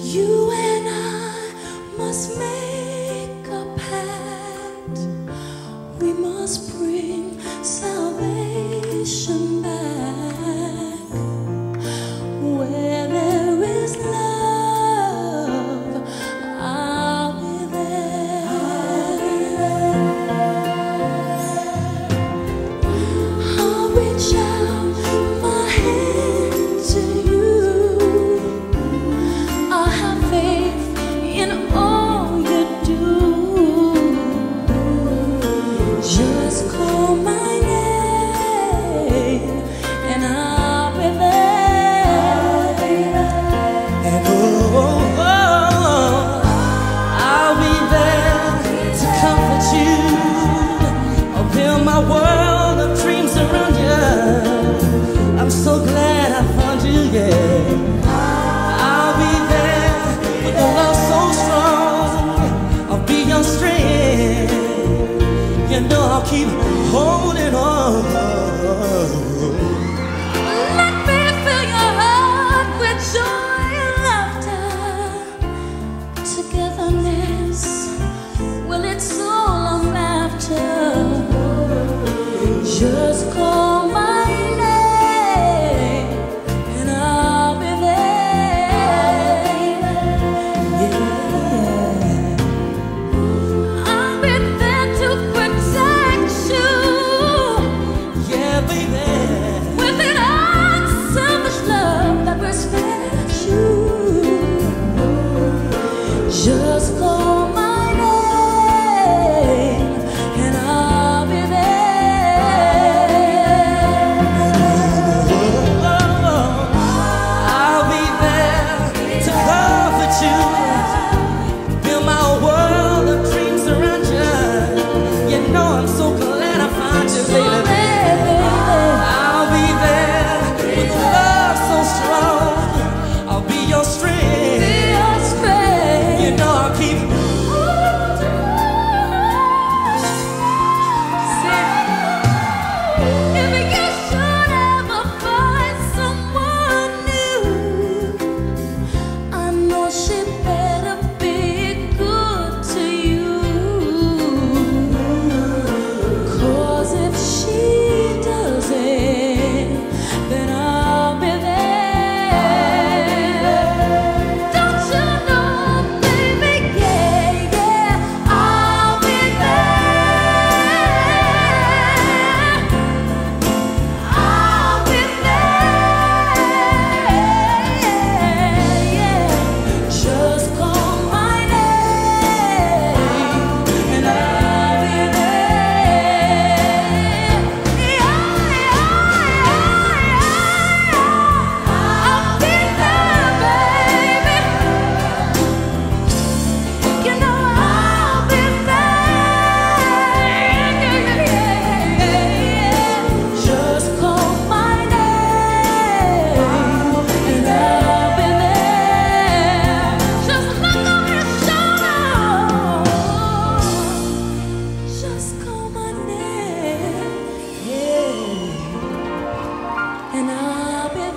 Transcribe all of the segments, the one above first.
You and I must make a pact. We must bring salvation back. Where there is love, I'll be there. I'll reach out my hand to you. I'll have faith in all you do. Just call my name and I'll be there. And I'll be there to comfort you. I'll build my world of dreams around you. I'm so glad I found you, yeah. I'll be there with a love so strong. I'll be your strength. You know I'll keep holding on. Let me fill your heart with joy and laughter. Togetherness, well, it's all I'm after. Just call my name and I'll be there. Yeah, I'll be there to protect you yeah, baby. with an unselfish love that respects you. Just call my name and I'll be there. I'll be there to comfort you. Build my world of dreams around you. You know I'm so glad I found you, baby. I'll be there with love so strong. I'll be your strength. You know I'll keep. If you should ever find someone new, I know she better be good to you. 'Cause if she doesn't, then I'll be there. Don't you know, baby? Yeah, yeah, I'll be there. I'll be there. Yeah. Just call my name and I'll be there. I'll be there, baby. You know I'll be there. Just call my name and I'll be there. Just look over your shoulder. Just call my name, yeah, and I'll be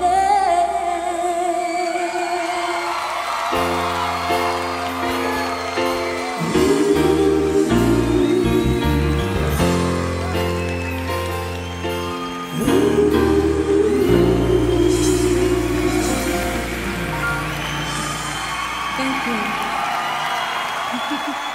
there. Thank you.